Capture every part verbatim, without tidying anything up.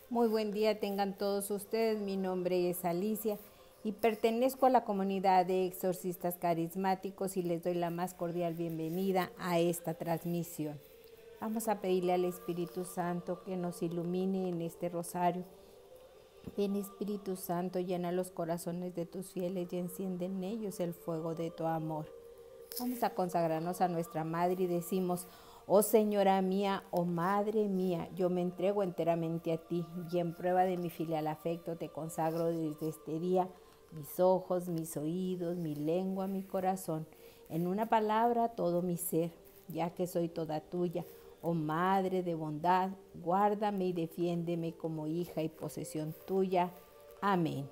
Muy buen día tengan todos ustedes. Mi nombre es Alicia y pertenezco a la comunidad de exorcistas carismáticos y les doy la más cordial bienvenida a esta transmisión. Vamos a pedirle al Espíritu Santo que nos ilumine en este rosario. Ven, Espíritu Santo, llena los corazones de tus fieles y enciende en ellos el fuego de tu amor. Vamos a consagrarnos a nuestra Madre y decimos: oh Señora mía, oh Madre mía, yo me entrego enteramente a ti y en prueba de mi filial afecto te consagro desde este día mis ojos, mis oídos, mi lengua, mi corazón, en una palabra todo mi ser, ya que soy toda tuya. Oh Madre de bondad, guárdame y defiéndeme como hija y posesión tuya. Amén.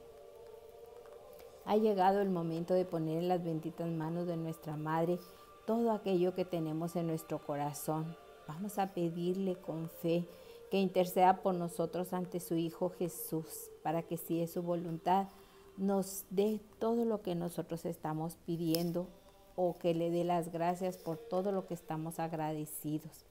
Ha llegado el momento de poner en las benditas manos de nuestra Madre todo aquello que tenemos en nuestro corazón. Vamos a pedirle con fe que interceda por nosotros ante su Hijo Jesús, para que si es su voluntad, nos dé todo lo que nosotros estamos pidiendo o que le dé las gracias por todo lo que estamos agradecidos.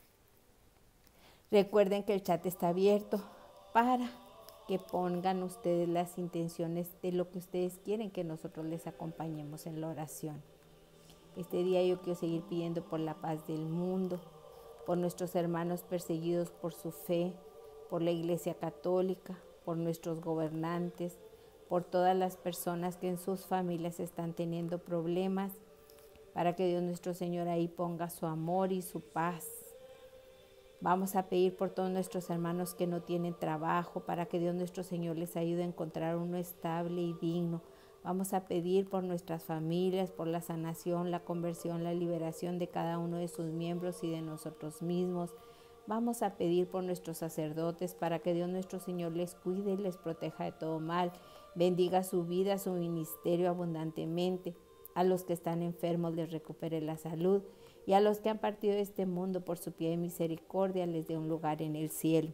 Recuerden que el chat está abierto para que pongan ustedes las intenciones de lo que ustedes quieren que nosotros les acompañemos en la oración. Este día yo quiero seguir pidiendo por la paz del mundo, por nuestros hermanos perseguidos por su fe, por la Iglesia Católica, por nuestros gobernantes, por todas las personas que en sus familias están teniendo problemas, para que Dios nuestro Señor ahí ponga su amor y su paz. Vamos a pedir por todos nuestros hermanos que no tienen trabajo, para que Dios nuestro Señor les ayude a encontrar uno estable y digno. Vamos a pedir por nuestras familias, por la sanación, la conversión, la liberación de cada uno de sus miembros y de nosotros mismos. Vamos a pedir por nuestros sacerdotes para que Dios nuestro Señor les cuide y les proteja de todo mal. Bendiga su vida, su ministerio abundantemente. A los que están enfermos les recupere la salud. Y a los que han partido de este mundo por su pie de misericordia les dé un lugar en el cielo.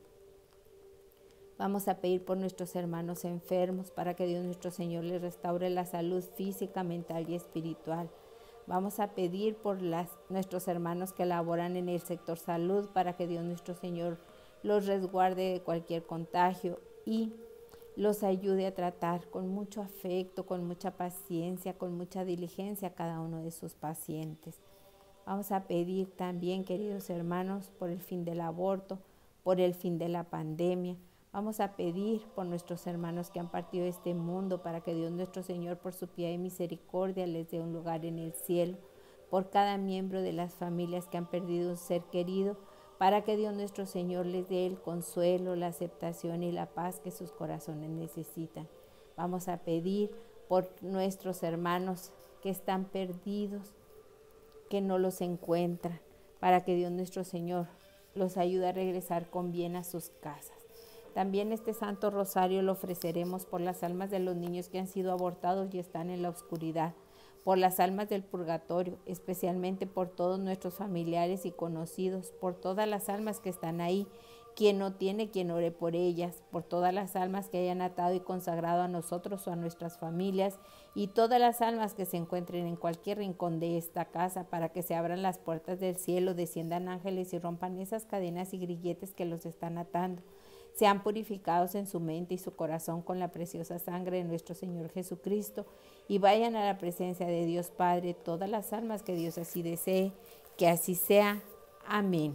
Vamos a pedir por nuestros hermanos enfermos para que Dios nuestro Señor les restaure la salud física, mental y espiritual. Vamos a pedir por las, nuestros hermanos que laboran en el sector salud para que Dios nuestro Señor los resguarde de cualquier contagio y los ayude a tratar con mucho afecto, con mucha paciencia, con mucha diligencia a cada uno de sus pacientes. Vamos a pedir también, queridos hermanos, por el fin del aborto, por el fin de la pandemia. Vamos a pedir por nuestros hermanos que han partido de este mundo para que Dios nuestro Señor, por su piedad y misericordia, les dé un lugar en el cielo. Por cada miembro de las familias que han perdido un ser querido, para que Dios nuestro Señor les dé el consuelo, la aceptación y la paz que sus corazones necesitan. Vamos a pedir por nuestros hermanos que están perdidos, que no los encuentran, para que Dios nuestro Señor los ayude a regresar con bien a sus casas. También este Santo Rosario lo ofreceremos por las almas de los niños que han sido abortados y están en la oscuridad, por las almas del purgatorio, especialmente por todos nuestros familiares y conocidos, por todas las almas que están ahí, quien no tiene quien ore por ellas, por todas las almas que hayan atado y consagrado a nosotros o a nuestras familias, y todas las almas que se encuentren en cualquier rincón de esta casa, para que se abran las puertas del cielo, desciendan ángeles y rompan esas cadenas y grilletes que los están atando. Sean purificados en su mente y su corazón con la preciosa sangre de nuestro Señor Jesucristo, y vayan a la presencia de Dios Padre todas las almas que Dios así desee, que así sea. Amén.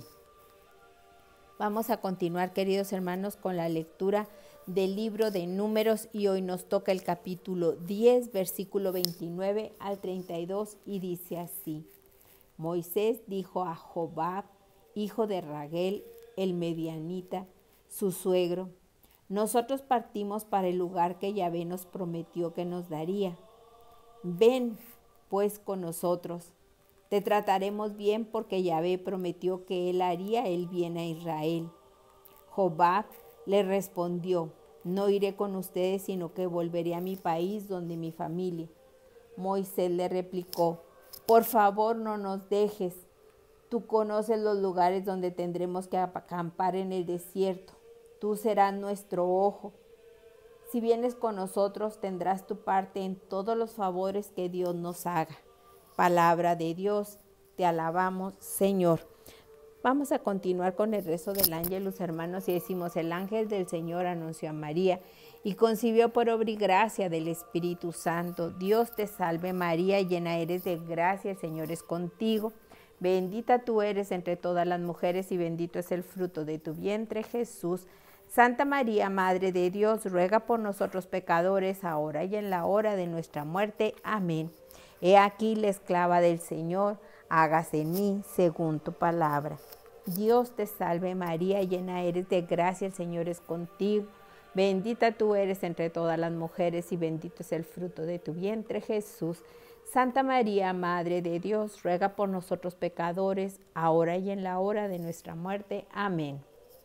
Vamos a continuar, queridos hermanos, con la lectura del libro de Números, y hoy nos toca el capítulo diez, versículo veintinueve al treinta y dos, y dice así: Moisés dijo a Jobab, hijo de Raguel, el medianita, su suegro: nosotros partimos para el lugar que Yahvé nos prometió que nos daría. Ven, pues, con nosotros. Te trataremos bien porque Yahvé prometió que él haría el bien a Israel. Jobab le respondió: no iré con ustedes, sino que volveré a mi país donde mi familia. Moisés le replicó: por favor, no nos dejes. Tú conoces los lugares donde tendremos que acampar en el desierto. Tú serás nuestro ojo. Si vienes con nosotros, tendrás tu parte en todos los favores que Dios nos haga. Palabra de Dios, te alabamos, Señor. Vamos a continuar con el rezo del Ángelus, hermanos, y decimos: el ángel del Señor anunció a María y concibió por obra y gracia del Espíritu Santo. Dios te salve María, llena eres de gracia, el Señor es contigo. Bendita tú eres entre todas las mujeres y bendito es el fruto de tu vientre, Jesús. Santa María, Madre de Dios, ruega por nosotros pecadores, ahora y en la hora de nuestra muerte. Amén. He aquí la esclava del Señor, hágase en mí según tu palabra. Dios te salve María, llena eres de gracia, el Señor es contigo. Bendita tú eres entre todas las mujeres y bendito es el fruto de tu vientre, Jesús. Santa María, Madre de Dios, ruega por nosotros pecadores, ahora y en la hora de nuestra muerte. Amén.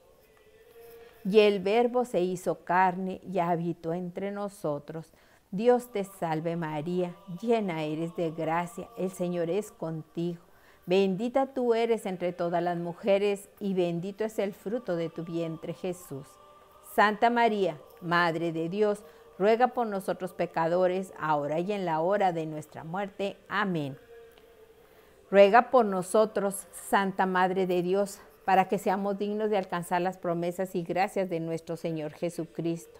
Y el Verbo se hizo carne y habitó entre nosotros. Dios te salve María, llena eres de gracia, el Señor es contigo. Bendita tú eres entre todas las mujeres y bendito es el fruto de tu vientre, Jesús. Santa María, Madre de Dios, ruega por nosotros pecadores, ahora y en la hora de nuestra muerte. Amén. Ruega por nosotros, Santa Madre de Dios, para que seamos dignos de alcanzar las promesas y gracias de nuestro Señor Jesucristo.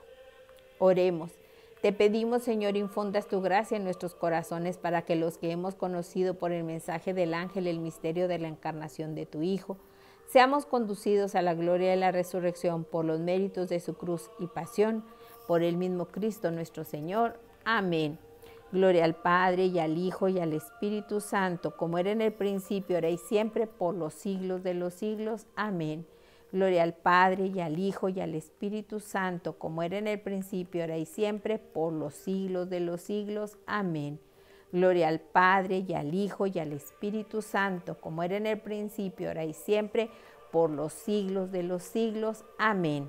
Oremos. Te pedimos, Señor, infundas tu gracia en nuestros corazones para que los que hemos conocido por el mensaje del ángel el misterio de la encarnación de tu Hijo, seamos conducidos a la gloria de la resurrección por los méritos de su cruz y pasión, por el mismo Cristo nuestro Señor. Amén. Gloria al Padre, y al Hijo, y al Espíritu Santo, como era en el principio, ahora y siempre, por los siglos de los siglos. Amén. Gloria al Padre, y al Hijo, y al Espíritu Santo, como era en el principio, ahora y siempre, por los siglos de los siglos. Amén. Gloria al Padre, y al Hijo, y al Espíritu Santo, como era en el principio, ahora y siempre, por los siglos de los siglos. Amén.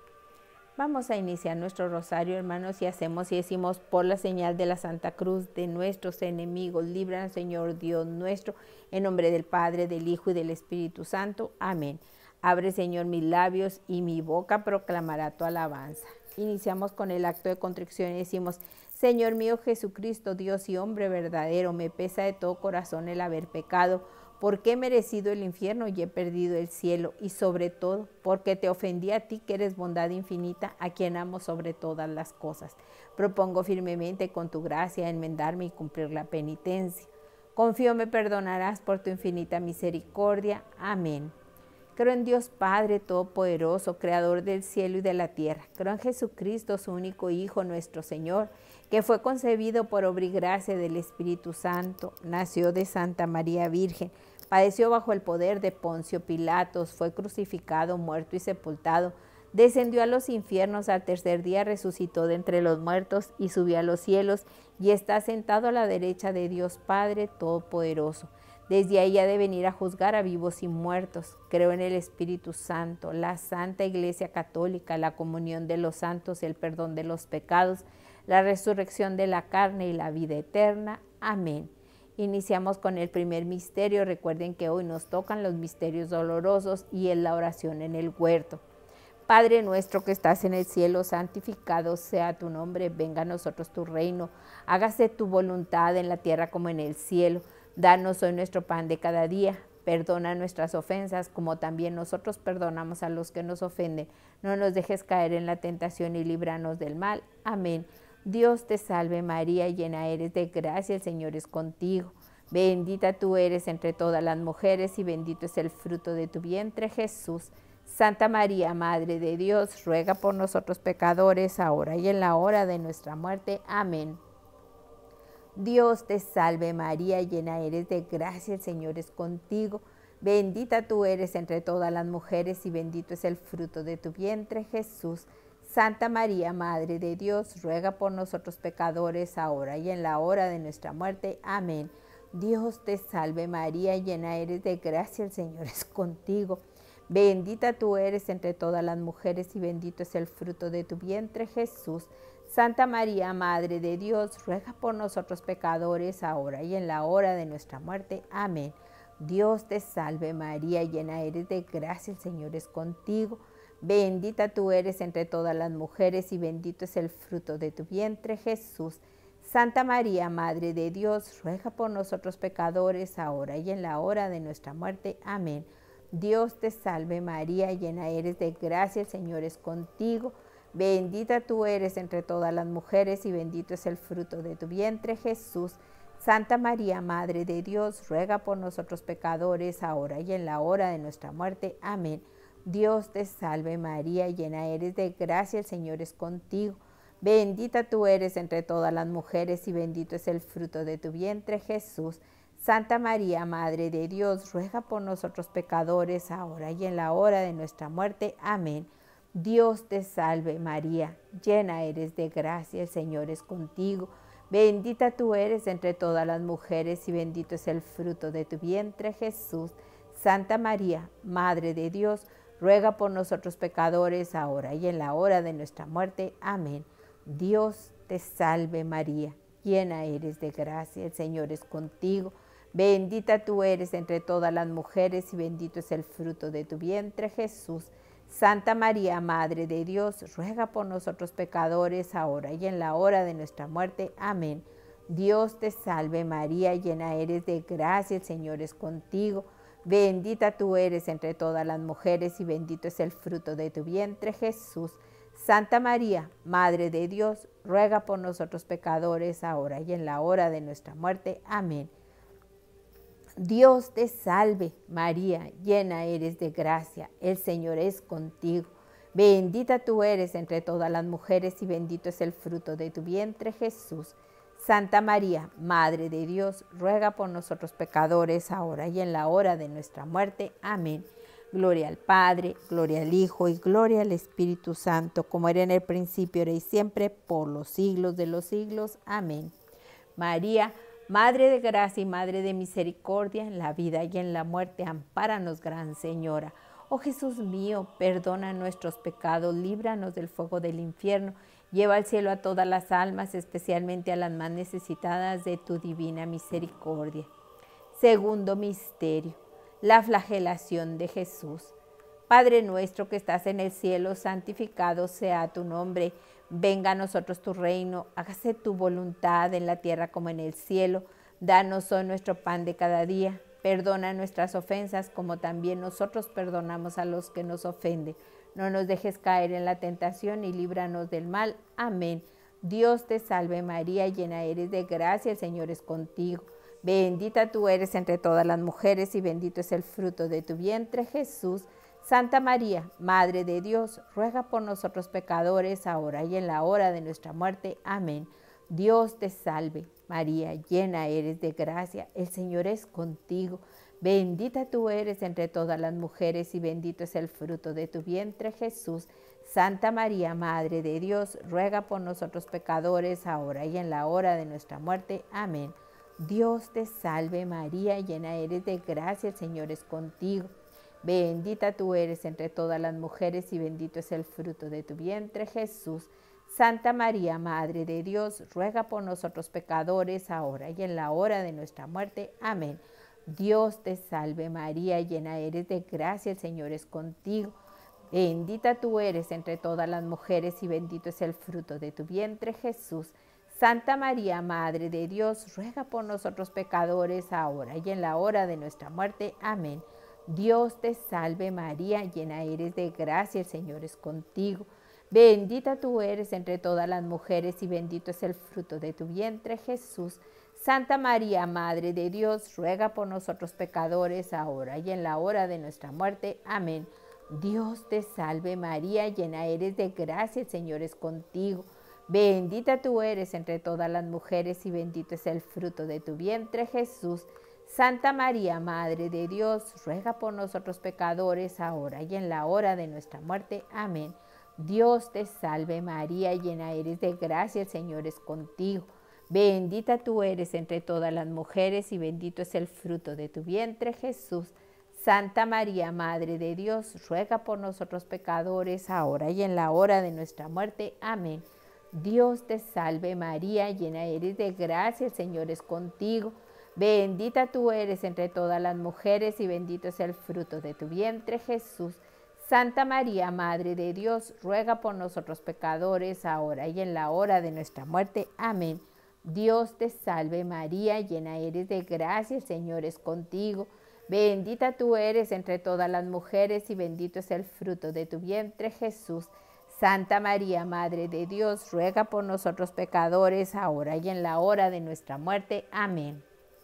Vamos a iniciar nuestro rosario, hermanos, y hacemos y decimos: por la señal de la Santa Cruz de nuestros enemigos, líbranos, Señor Dios nuestro, en nombre del Padre, del Hijo y del Espíritu Santo. Amén. Abre, Señor, mis labios y mi boca proclamará tu alabanza. Iniciamos con el acto de contrición y decimos: Señor mío Jesucristo, Dios y hombre verdadero, me pesa de todo corazón el haber pecado, porque he merecido el infierno y he perdido el cielo, y sobre todo, porque te ofendí a ti, que eres bondad infinita, a quien amo sobre todas las cosas. Propongo firmemente con tu gracia enmendarme y cumplir la penitencia. Confío me perdonarás por tu infinita misericordia. Amén. Creo en Dios Padre Todopoderoso, Creador del cielo y de la tierra. Creo en Jesucristo, su único Hijo, nuestro Señor, que fue concebido por obra y gracia del Espíritu Santo, nació de Santa María Virgen, padeció bajo el poder de Poncio Pilatos, fue crucificado, muerto y sepultado, descendió a los infiernos, al tercer día resucitó de entre los muertos y subió a los cielos y está sentado a la derecha de Dios Padre Todopoderoso. Desde ahí ha de venir a juzgar a vivos y muertos. Creo en el Espíritu Santo, la Santa Iglesia Católica, la comunión de los santos, el perdón de los pecados, la resurrección de la carne y la vida eterna. Amén. Iniciamos con el primer misterio. Recuerden que hoy nos tocan los misterios dolorosos y es la oración en el huerto. Padre nuestro que estás en el cielo, santificado sea tu nombre. Venga a nosotros tu reino. Hágase tu voluntad en la tierra como en el cielo. Danos hoy nuestro pan de cada día. Perdona nuestras ofensas, como también nosotros perdonamos a los que nos ofenden. No nos dejes caer en la tentación y líbranos del mal. Amén. Dios te salve María, llena eres de gracia, el Señor es contigo. Bendita tú eres entre todas las mujeres y bendito es el fruto de tu vientre, Jesús. Santa María, Madre de Dios, ruega por nosotros pecadores, ahora y en la hora de nuestra muerte. Amén. Dios te salve María, llena eres de gracia, el Señor es contigo. Bendita tú eres entre todas las mujeres y bendito es el fruto de tu vientre, Jesús. Santa María, Madre de Dios, ruega por nosotros pecadores, ahora y en la hora de nuestra muerte. Amén. Dios te salve María, llena eres de gracia, el Señor es contigo. Bendita tú eres entre todas las mujeres y bendito es el fruto de tu vientre, Jesús. Santa María, Madre de Dios, ruega por nosotros pecadores, ahora y en la hora de nuestra muerte. Amén. Dios te salve María, llena eres de gracia, el Señor es contigo. Bendita tú eres entre todas las mujeres y bendito es el fruto de tu vientre, Jesús. Santa María, Madre de Dios, ruega por nosotros pecadores, ahora y en la hora de nuestra muerte. Amén. Dios te salve María, llena eres de gracia, el Señor es contigo. Bendita tú eres entre todas las mujeres y bendito es el fruto de tu vientre, Jesús. Santa María, Madre de Dios, ruega por nosotros pecadores, ahora y en la hora de nuestra muerte. Amén. Dios te salve María, llena eres de gracia, el Señor es contigo. Bendita tú eres entre todas las mujeres y bendito es el fruto de tu vientre, Jesús. Santa María, Madre de Dios, ruega por nosotros pecadores, ahora y en la hora de nuestra muerte. Amén. Dios te salve María, llena eres de gracia, el Señor es contigo. Bendita tú eres entre todas las mujeres y bendito es el fruto de tu vientre, Jesús. Santa María, Madre de Dios, ruega por nosotros pecadores, ahora y en la hora de nuestra muerte. Amén. Dios te salve María, llena eres de gracia, el Señor es contigo. Bendita tú eres entre todas las mujeres y bendito es el fruto de tu vientre, Jesús. Santa María, Madre de Dios, ruega por nosotros pecadores, ahora y en la hora de nuestra muerte. Amén. Dios te salve María, llena eres de gracia, el Señor es contigo. Bendita tú eres entre todas las mujeres y bendito es el fruto de tu vientre, Jesús. Santa María, Madre de Dios, ruega por nosotros pecadores, ahora y en la hora de nuestra muerte. Amén. Dios te salve, María, llena eres de gracia, el Señor es contigo. Bendita tú eres entre todas las mujeres y bendito es el fruto de tu vientre, Jesús. Santa María, Madre de Dios, ruega por nosotros pecadores, ahora y en la hora de nuestra muerte. Amén. Gloria al Padre, gloria al Hijo y gloria al Espíritu Santo, como era en el principio, ahora y siempre, por los siglos de los siglos. Amén. María, Madre de gracia y Madre de misericordia, en la vida y en la muerte, ampáranos, Gran Señora. Oh Jesús mío, perdona nuestros pecados, líbranos del fuego del infierno, lleva al cielo a todas las almas, especialmente a las más necesitadas de tu divina misericordia. Segundo misterio, la flagelación de Jesús. Padre nuestro que estás en el cielo, santificado sea tu nombre. Venga a nosotros tu reino, hágase tu voluntad en la tierra como en el cielo. Danos hoy nuestro pan de cada día. Perdona nuestras ofensas como también nosotros perdonamos a los que nos ofenden. No nos dejes caer en la tentación y líbranos del mal. Amén. Dios te salve María, llena eres de gracia, el Señor es contigo. Bendita tú eres entre todas las mujeres y bendito es el fruto de tu vientre, Jesús. Santa María, Madre de Dios, ruega por nosotros pecadores, ahora y en la hora de nuestra muerte. Amén. Dios te salve, María, llena eres de gracia, el Señor es contigo. Bendita tú eres entre todas las mujeres y bendito es el fruto de tu vientre, Jesús. Santa María, Madre de Dios, ruega por nosotros pecadores, ahora y en la hora de nuestra muerte. Amén. Dios te salve, María, llena eres de gracia, el Señor es contigo. Bendita tú eres entre todas las mujeres y bendito es el fruto de tu vientre, Jesús. Santa María, Madre de Dios, ruega por nosotros pecadores, ahora y en la hora de nuestra muerte. Amén. Dios te salve María, llena eres de gracia, el Señor es contigo. Bendita tú eres entre todas las mujeres y bendito es el fruto de tu vientre, Jesús. Santa María, Madre de Dios, ruega por nosotros pecadores, ahora y en la hora de nuestra muerte. Amén. Dios te salve María, llena eres de gracia, el Señor es contigo. Bendita tú eres entre todas las mujeres y bendito es el fruto de tu vientre, Jesús. Santa María, Madre de Dios, ruega por nosotros pecadores, ahora y en la hora de nuestra muerte. Amén. Dios te salve María, llena eres de gracia, el Señor es contigo. Bendita tú eres entre todas las mujeres y bendito es el fruto de tu vientre, Jesús. Santa María, Madre de Dios, ruega por nosotros pecadores, ahora y en la hora de nuestra muerte. Amén. Dios te salve María, llena eres de gracia, el Señor es contigo. Bendita tú eres entre todas las mujeres y bendito es el fruto de tu vientre, Jesús. Santa María, Madre de Dios, ruega por nosotros pecadores, ahora y en la hora de nuestra muerte. Amén. Dios te salve María, llena eres de gracia, el Señor es contigo. Bendita tú eres entre todas las mujeres y bendito es el fruto de tu vientre, Jesús. Santa María, Madre de Dios, ruega por nosotros pecadores, ahora y en la hora de nuestra muerte. Amén. Dios te salve María, llena eres de gracia, el Señor es contigo. Bendita tú eres entre todas las mujeres y bendito es el fruto de tu vientre, Jesús. Santa María, Madre de Dios, ruega por nosotros pecadores, ahora y en la hora de nuestra muerte. Amén.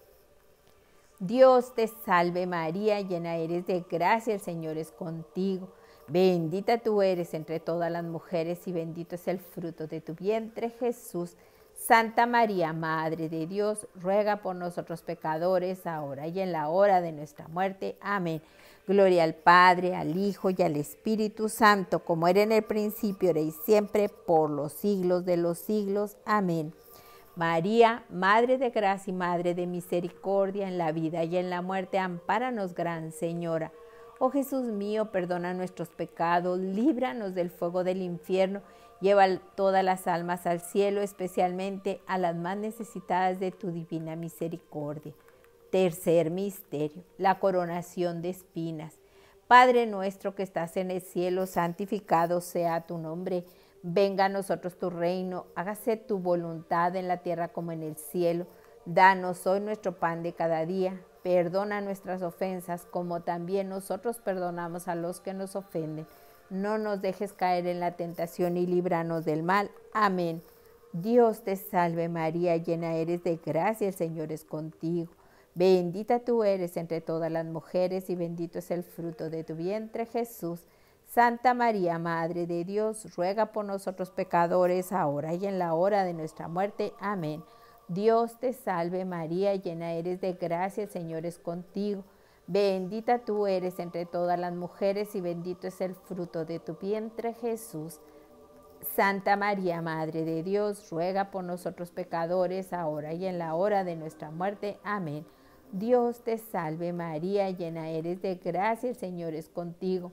Dios te salve María, llena eres de gracia, el Señor es contigo. Bendita tú eres entre todas las mujeres y bendito es el fruto de tu vientre, Jesús. Santa María, Madre de Dios, ruega por nosotros pecadores, ahora y en la hora de nuestra muerte. Amén. Gloria al Padre, al Hijo y al Espíritu Santo, como era en el principio, ahora y siempre, por los siglos de los siglos. Amén. María, Madre de gracia y Madre de misericordia, en la vida y en la muerte, ampáranos, Gran Señora. Oh Jesús mío, perdona nuestros pecados, líbranos del fuego del infierno, lleva todas las almas al cielo, especialmente a las más necesitadas de tu divina misericordia. Tercer misterio, la coronación de espinas. Padre nuestro que estás en el cielo, santificado sea tu nombre. Venga a nosotros tu reino, hágase tu voluntad en la tierra como en el cielo. Danos hoy nuestro pan de cada día. Perdona nuestras ofensas, como también nosotros perdonamos a los que nos ofenden. No nos dejes caer en la tentación y líbranos del mal. Amén. Dios te salve María, llena eres de gracia, el Señor es contigo. Bendita tú eres entre todas las mujeres y bendito es el fruto de tu vientre, Jesús. Santa María, Madre de Dios, ruega por nosotros pecadores, ahora y en la hora de nuestra muerte. Amén. Dios te salve María, llena eres de gracia, el Señor es contigo. Bendita tú eres entre todas las mujeres y bendito es el fruto de tu vientre, Jesús. Santa María, Madre de Dios, ruega por nosotros pecadores, ahora y en la hora de nuestra muerte. Amén. Dios te salve María, llena eres de gracia, el Señor es contigo.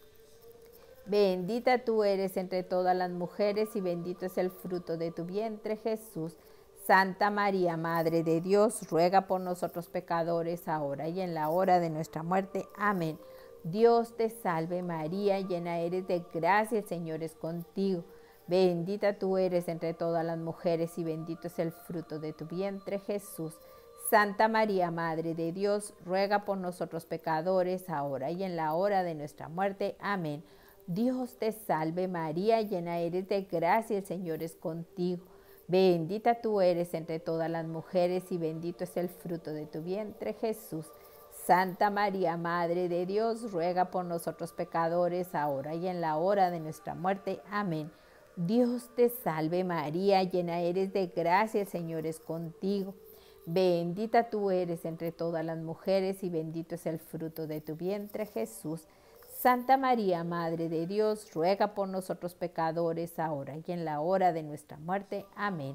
Bendita tú eres entre todas las mujeres y bendito es el fruto de tu vientre, Jesús. Santa María, Madre de Dios, ruega por nosotros pecadores, ahora y en la hora de nuestra muerte. Amén. Dios te salve María, llena eres de gracia, el Señor es contigo. Bendita tú eres entre todas las mujeres y bendito es el fruto de tu vientre, Jesús. Santa María, Madre de Dios, ruega por nosotros pecadores, ahora y en la hora de nuestra muerte. Amén. Dios te salve María, llena eres de gracia, el Señor es contigo. Bendita tú eres entre todas las mujeres y bendito es el fruto de tu vientre, Jesús. Santa María, Madre de Dios, ruega por nosotros pecadores, ahora y en la hora de nuestra muerte. Amén. Dios te salve María, llena eres de gracia, el Señor es contigo. Bendita tú eres entre todas las mujeres y bendito es el fruto de tu vientre, Jesús. Santa María, Madre de Dios, ruega por nosotros pecadores, ahora y en la hora de nuestra muerte. Amén.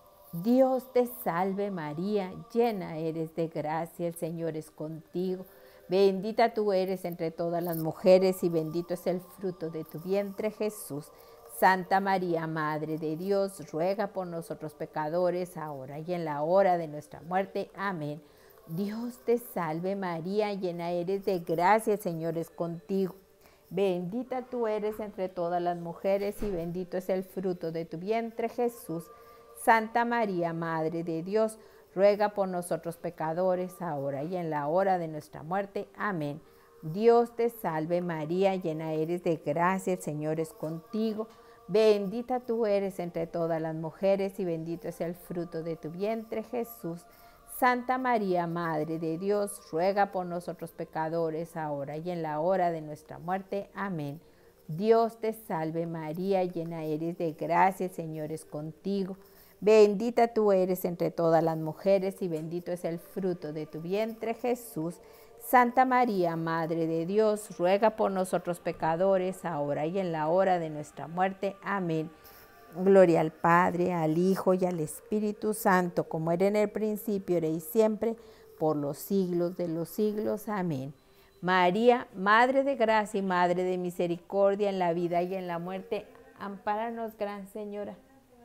Dios te salve María, llena eres de gracia, el Señor es contigo. Bendita tú eres entre todas las mujeres y bendito es el fruto de tu vientre, Jesús. Santa María, Madre de Dios, ruega por nosotros pecadores, ahora y en la hora de nuestra muerte. Amén. Dios te salve María, llena eres de gracia, el Señor es contigo. Bendita tú eres entre todas las mujeres y bendito es el fruto de tu vientre, Jesús. Santa María, Madre de Dios, ruega por nosotros pecadores, ahora y en la hora de nuestra muerte. Amén. Dios te salve María, llena eres de gracia, el Señor es contigo. Bendita tú eres entre todas las mujeres y bendito es el fruto de tu vientre, Jesús. Santa María, Madre de Dios, ruega por nosotros pecadores, ahora y en la hora de nuestra muerte. Amén. Dios te salve María, llena eres de gracia, el Señor es contigo. Bendita tú eres entre todas las mujeres y bendito es el fruto de tu vientre, Jesús. Santa María, Madre de Dios, ruega por nosotros pecadores, ahora y en la hora de nuestra muerte. Amén. Gloria al Padre, al Hijo y al Espíritu Santo, como era en el principio, ahora y siempre, por los siglos de los siglos. Amén. María, Madre de gracia y Madre de misericordia, en la vida y en la muerte, ampáranos, Gran Señora.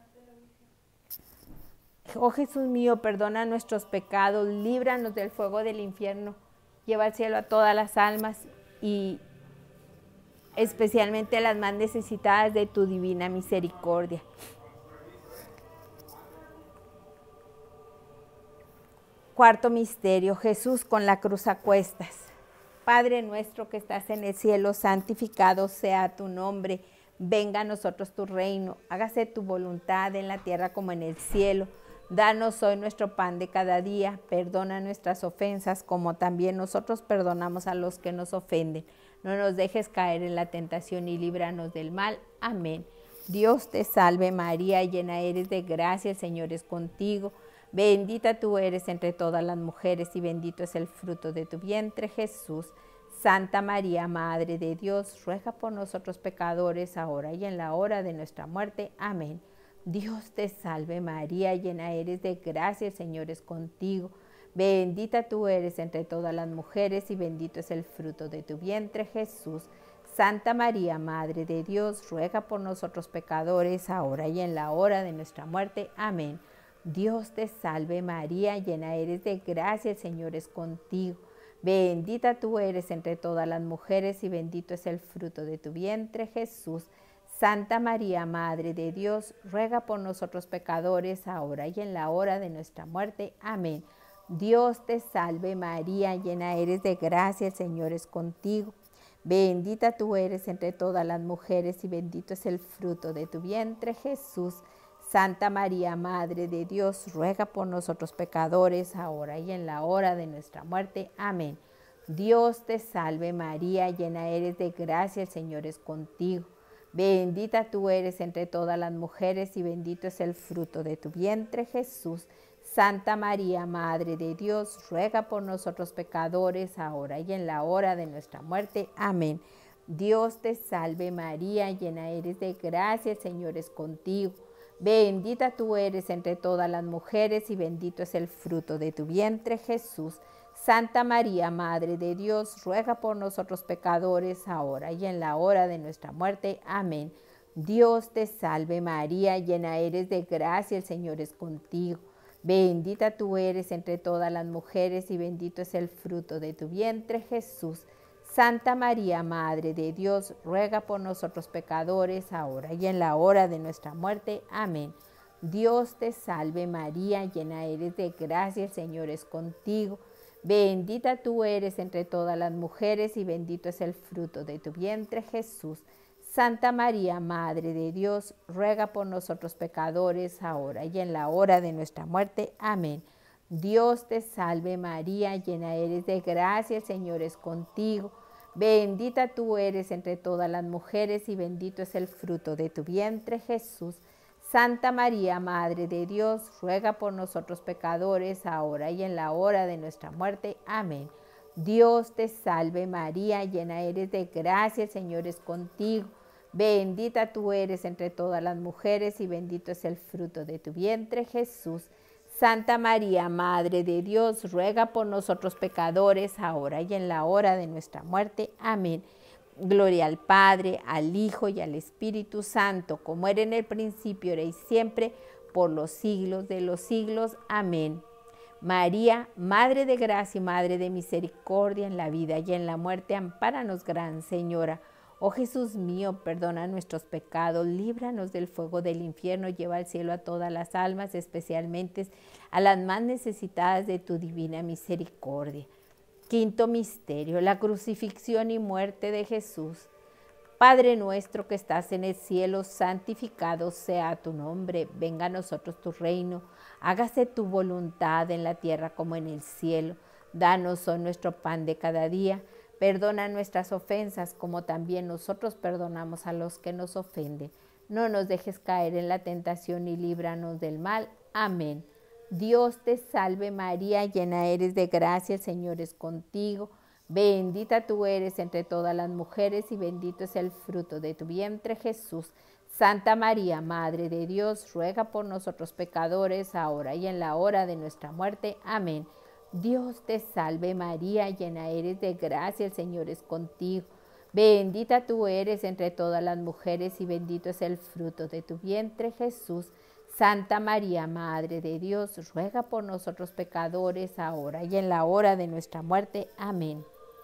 Oh Jesús mío, perdona nuestros pecados, líbranos del fuego del infierno, lleva al cielo a todas las almas y especialmente a las más necesitadas de tu divina misericordia. Cuarto misterio, Jesús con la cruz a cuestas. Padre nuestro que estás en el cielo, santificado sea tu nombre. Venga a nosotros tu reino. Hágase tu voluntad en la tierra como en el cielo. Danos hoy nuestro pan de cada día. Perdona nuestras ofensas como también nosotros perdonamos a los que nos ofenden. No nos dejes caer en la tentación y líbranos del mal. Amén. Dios te salve María, llena eres de gracia, el Señor es contigo. Bendita tú eres entre todas las mujeres y bendito es el fruto de tu vientre, Jesús. Santa María, Madre de Dios, ruega por nosotros pecadores, ahora y en la hora de nuestra muerte. Amén. Dios te salve María, llena eres de gracia, el Señor es contigo. Bendita tú eres entre todas las mujeres y bendito es el fruto de tu vientre, Jesús. Santa María, Madre de Dios, ruega por nosotros pecadores, ahora y en la hora de nuestra muerte. Amén. Dios te salve María, llena eres de gracia, el Señor es contigo. Bendita tú eres entre todas las mujeres y bendito es el fruto de tu vientre, Jesús. Santa María, Madre de Dios, ruega por nosotros pecadores, ahora y en la hora de nuestra muerte. Amén. Dios te salve María, llena eres de gracia, el Señor es contigo. Bendita tú eres entre todas las mujeres y bendito es el fruto de tu vientre, Jesús. Santa María, Madre de Dios, ruega por nosotros pecadores, ahora y en la hora de nuestra muerte. Amén. Dios te salve María, llena eres de gracia, el Señor es contigo. Bendita tú eres entre todas las mujeres y bendito es el fruto de tu vientre, Jesús. Santa María, Madre de Dios, ruega por nosotros pecadores, ahora y en la hora de nuestra muerte. Amén. Dios te salve María, llena eres de gracia, el Señor es contigo. Bendita tú eres entre todas las mujeres y bendito es el fruto de tu vientre, Jesús. Santa María, Madre de Dios, ruega por nosotros pecadores, ahora y en la hora de nuestra muerte. Amén. Dios te salve María, llena eres de gracia, el Señor es contigo. Bendita tú eres entre todas las mujeres y bendito es el fruto de tu vientre, Jesús. Santa María, Madre de Dios, ruega por nosotros pecadores, ahora y en la hora de nuestra muerte. Amén. Dios te salve María, llena eres de gracia, el Señor es contigo. Bendita tú eres entre todas las mujeres y bendito es el fruto de tu vientre, Jesús. Santa María, Madre de Dios, ruega por nosotros pecadores, ahora y en la hora de nuestra muerte. Amén. Dios te salve María, llena eres de gracia, el Señor es contigo. Bendita tú eres entre todas las mujeres y bendito es el fruto de tu vientre, Jesús. Santa María, Madre de Dios, ruega por nosotros pecadores, ahora y en la hora de nuestra muerte. Amén. Dios te salve María, llena eres de gracia, el Señor es contigo. Bendita tú eres entre todas las mujeres y bendito es el fruto de tu vientre, Jesús. Santa María, Madre de Dios, ruega por nosotros pecadores, ahora y en la hora de nuestra muerte. Amén. Gloria al Padre, al Hijo y al Espíritu Santo, como era en el principio, ahora y siempre, por los siglos de los siglos. Amén. María, Madre de gracia y Madre de misericordia, en la vida y en la muerte, ampáranos, Gran Señora. Oh Jesús mío, perdona nuestros pecados, líbranos del fuego del infierno, lleva al cielo a todas las almas, especialmente a las más necesitadas de tu divina misericordia. Quinto misterio, la crucifixión y muerte de Jesús. Padre nuestro que estás en el cielo, santificado sea tu nombre, venga a nosotros tu reino, hágase tu voluntad en la tierra como en el cielo. Danos hoy nuestro pan de cada día. Perdona nuestras ofensas como también nosotros perdonamos a los que nos ofenden. No nos dejes caer en la tentación y líbranos del mal. Amén. Dios te salve María, llena eres de gracia, el Señor es contigo. Bendita tú eres entre todas las mujeres y bendito es el fruto de tu vientre, Jesús. Santa María, Madre de Dios, ruega por nosotros pecadores, ahora y en la hora de nuestra muerte. Amén. Dios te salve María, llena eres de gracia, el Señor es contigo. Bendita tú eres entre todas las mujeres y bendito es el fruto de tu vientre, Jesús. Santa María, Madre de Dios, ruega por nosotros pecadores, ahora y en la hora de nuestra muerte. Amén.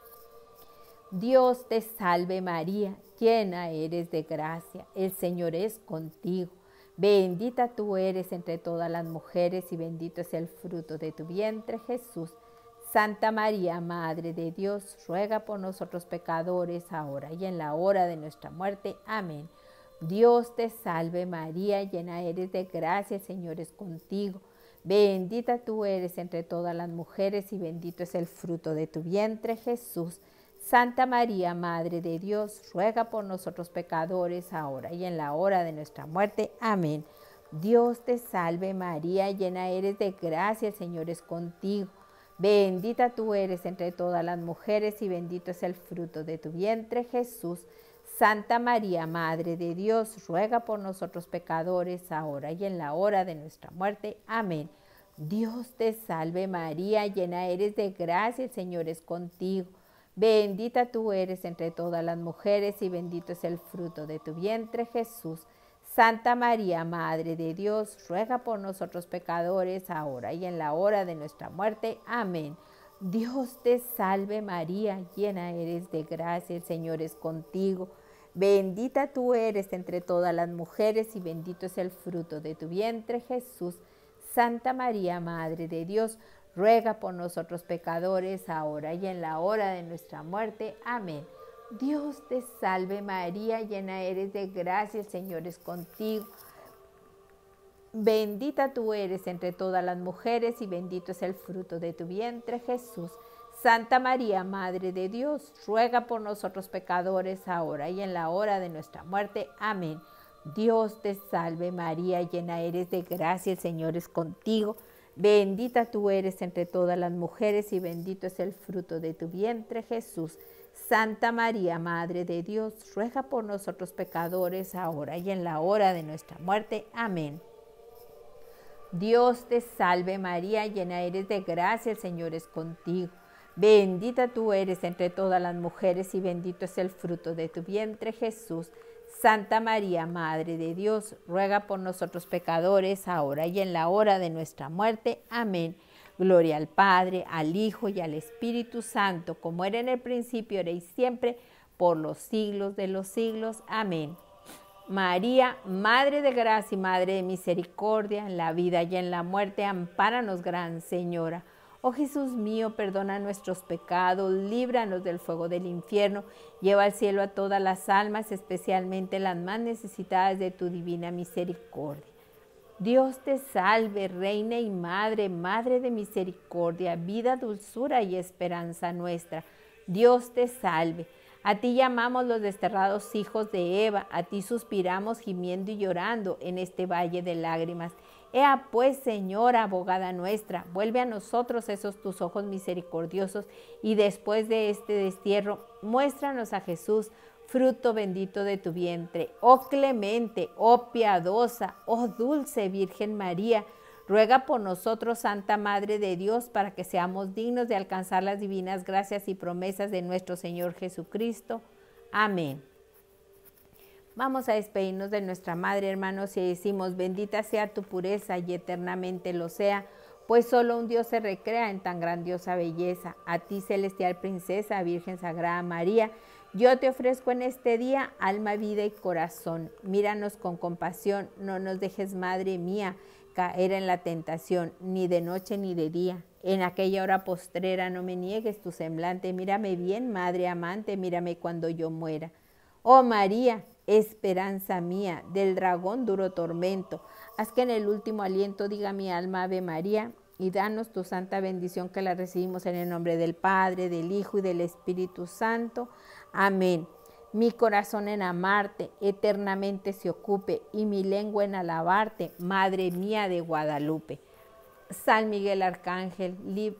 Dios te salve María, llena eres de gracia, el Señor es contigo. Bendita tú eres entre todas las mujeres y bendito es el fruto de tu vientre, Jesús. Santa María, Madre de Dios, ruega por nosotros pecadores, ahora y en la hora de nuestra muerte. Amén. Dios te salve María, llena eres de gracia, el Señor es contigo. Bendita tú eres entre todas las mujeres y bendito es el fruto de tu vientre, Jesús. Santa María, Madre de Dios, ruega por nosotros pecadores, ahora y en la hora de nuestra muerte. Amén. Dios te salve María, llena eres de gracia, el Señor es contigo. Bendita tú eres entre todas las mujeres y bendito es el fruto de tu vientre, Jesús. Santa María, Madre de Dios, ruega por nosotros pecadores, ahora y en la hora de nuestra muerte. Amén. Dios te salve María, llena eres de gracia, el Señor es contigo. Bendita tú eres entre todas las mujeres y bendito es el fruto de tu vientre, Jesús. Santa María, Madre de Dios, ruega por nosotros pecadores, ahora y en la hora de nuestra muerte. Amén. Dios te salve María, llena eres de gracia, el Señor es contigo. Bendita tú eres entre todas las mujeres y bendito es el fruto de tu vientre, Jesús. Santa María, Madre de Dios, ruega por nosotros pecadores, ahora y en la hora de nuestra muerte. Amén. Dios te salve María, llena eres de gracia, el Señor es contigo. Bendita tú eres entre todas las mujeres y bendito es el fruto de tu vientre, Jesús. Santa María, Madre de Dios, ruega por nosotros pecadores, ahora y en la hora de nuestra muerte. Amén. Dios te salve María, llena eres de gracia, el Señor es contigo. Bendita tú eres entre todas las mujeres y bendito es el fruto de tu vientre, Jesús. Santa María, Madre de Dios, ruega por nosotros pecadores, ahora y en la hora de nuestra muerte. Amén. Dios te salve María, llena eres de gracia, el Señor es contigo. Bendita tú eres entre todas las mujeres y bendito es el fruto de tu vientre, Jesús. Santa María, Madre de Dios, ruega por nosotros pecadores, ahora y en la hora de nuestra muerte. Amén. Gloria al Padre, al Hijo y al Espíritu Santo, como era en el principio, ahora y siempre, por los siglos de los siglos. Amén. María, Madre de gracia y Madre de misericordia, en la vida y en la muerte, ampáranos, Gran Señora. Oh Jesús mío, perdona nuestros pecados, líbranos del fuego del infierno, lleva al cielo a todas las almas, especialmente las más necesitadas de tu divina misericordia. Dios te salve, Reina y Madre, Madre de misericordia, vida, dulzura y esperanza nuestra. Dios te salve. A ti llamamos los desterrados hijos de Eva, a ti suspiramos gimiendo y llorando en este valle de lágrimas. Ea pues, Señora, abogada nuestra, vuelve a nosotros esos tus ojos misericordiosos y después de este destierro, muéstranos a Jesús, fruto bendito de tu vientre. Oh clemente, oh piadosa, oh dulce Virgen María, ruega por nosotros, Santa Madre de Dios, para que seamos dignos de alcanzar las divinas gracias y promesas de nuestro Señor Jesucristo. Amén. Vamos a despedirnos de nuestra Madre, hermanos, y decimos, bendita sea tu pureza y eternamente lo sea, pues solo un Dios se recrea en tan grandiosa belleza. A ti, celestial princesa, Virgen Sagrada María, yo te ofrezco en este día alma, vida y corazón. Míranos con compasión, no nos dejes, Madre mía, caer en la tentación, ni de noche ni de día. En aquella hora postrera no me niegues tu semblante, mírame bien, Madre amante, mírame cuando yo muera. Oh María, esperanza mía, del dragón duro tormento, haz que en el último aliento diga mi alma Ave María, y danos tu santa bendición que la recibimos en el nombre del Padre, del Hijo y del Espíritu Santo. Amén. Mi corazón en amarte eternamente se ocupe, y mi lengua en alabarte, Madre mía de Guadalupe. San Miguel Arcángel, lib...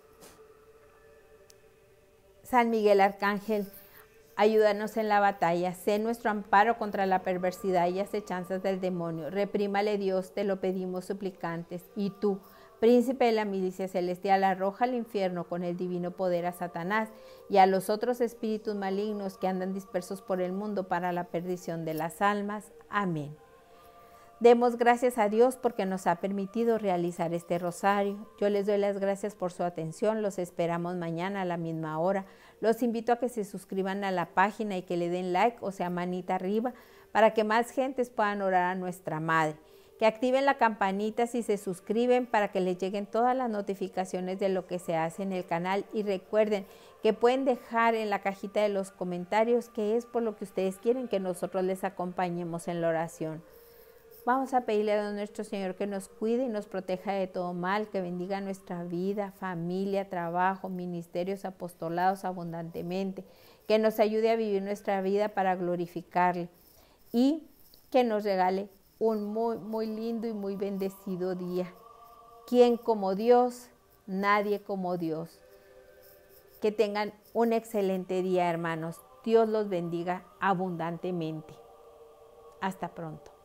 San Miguel Arcángel, ayúdanos en la batalla, sé nuestro amparo contra la perversidad y acechanzas del demonio. Reprímale Dios, te lo pedimos suplicantes. Y tú, príncipe de la milicia celestial, arroja al infierno con el divino poder a Satanás y a los otros espíritus malignos que andan dispersos por el mundo para la perdición de las almas. Amén. Demos gracias a Dios porque nos ha permitido realizar este rosario. Yo les doy las gracias por su atención. Los esperamos mañana a la misma hora. Los invito a que se suscriban a la página y que le den like, o sea, manita arriba, para que más gentes puedan orar a nuestra Madre. Que activen la campanita si se suscriben para que les lleguen todas las notificaciones de lo que se hace en el canal. Y recuerden que pueden dejar en la cajita de los comentarios qué es por lo que ustedes quieren que nosotros les acompañemos en la oración. Vamos a pedirle a Dios nuestro Señor que nos cuide y nos proteja de todo mal, que bendiga nuestra vida, familia, trabajo, ministerios, apostolados abundantemente, que nos ayude a vivir nuestra vida para glorificarle y que nos regale un muy, muy lindo y muy bendecido día. ¿Quién como Dios? Nadie como Dios. Que tengan un excelente día, hermanos. Dios los bendiga abundantemente. Hasta pronto.